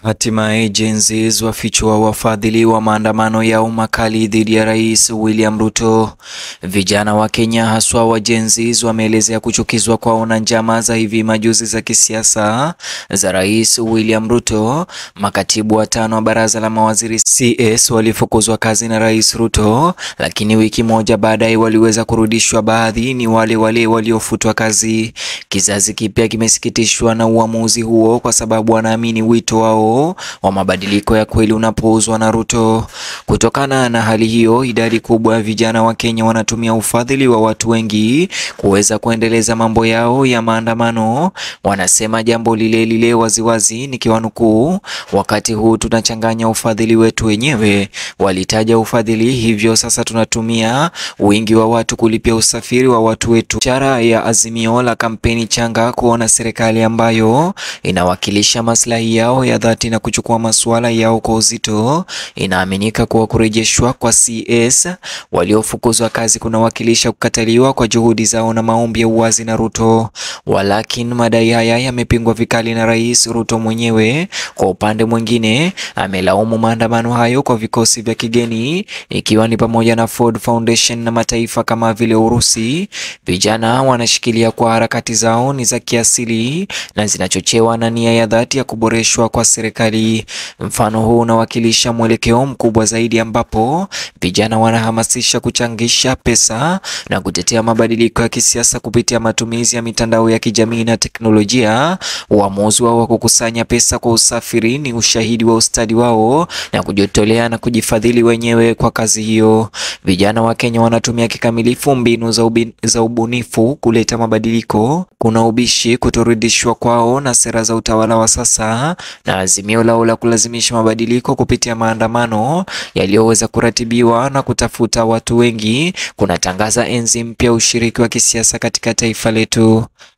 Hatimaye Gen Z wafichua wafadhili wa maandamano ya makali dhidi ya Rais William Ruto. Vijana wa Kenya haswa wa Gen Z wameelezea kuchukizwa kwao na njama za hivi majuzi za kisiasa za Rais William Ruto. Makatibu watano wa baraza la mawaziri CS walifukuzwa kazi na Rais Ruto, lakini wiki moja baadaye waliweza kurudishwa. Baadhi ni wale waliofutwa kazi. Kizazi kipya kimesikitishwa na uamuzi huo kwa sababu wanaamini wito wao wa mabadiliko ya kweli unapuuzwa na Ruto. Kutokana na hali hiyo, idadi kubwa ya vijana wa Kenya wanatumia ufadhili wa watu wengi kuweza kuendeleza mambo yao ya maandamano. Wanasema jambo lile waziwazi, nikiwanukuu, wakati huu tunachanganya ufadhili wetu wenyewe. Walitaja ufadhili, hivyo sasa tunatumia wingi wa watu kulipia usafiri wa watu wetu. Ishara ya azimio la kampeni changa kuona serikali ambayo inawakilisha maslahi yao ya dhati na kuchukua masuala yao kwa uzito. Inaaminika kuwa kurejeshwa kwa CS waliofukuzwa kazi kunawakilisha kukataliwa kwa juhudi zao na maombi ya uwazi na Ruto. Walakini madai haya yamepingwa vikali na Rais Ruto mwenyewe. Kwa upande mwingine, amelaumu maandamano hayo kwa vikosi vya kigeni, ikiwa ni pamoja na Ford Foundation na mataifa kama vile Urusi. Vijana wanashikilia kwa harakati zao ni za kiasili na zinachochewa na nia ya dhati ya kuboreshwa kwa serikali. Mfano huu unawakilisha mwelekeo mkubwa zaidi, ambapo vijana wanahamasisha kuchangisha pesa na kutetea mabadiliko ya kisiasa kupitia matumizi ya mitandao ya kijamii na teknolojia. Uamuzi wao wa kukusanya pesa kwa usafiri ni ushahidi wa ustadi wao na kujitolea na kujifadhili wenyewe kwa kazi hiyo. Vijana wa Kenya wanatumia kikamilifu mbinu za ubunifu kuleta mabadiliko. Kuna ubishi kutoridhishwa kwao na sera za utawala wa sasa na azimio lao la kulazimisha mabadiliko kupitia maandamano yaliyoweza kuratibiwa na kutafuta watu wengi kunatangaza enzi mpya ushiriki wa kisiasa katika taifa letu.